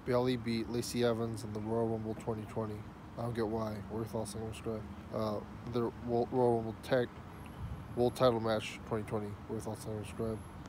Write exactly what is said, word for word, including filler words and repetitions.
Bailey beat Lacey Evans in the Royal Rumble twenty twenty. I don't get why. Worth all single subscribe. Uh, the Royal Rumble tag World Title match twenty twenty. Worth all single subscribe.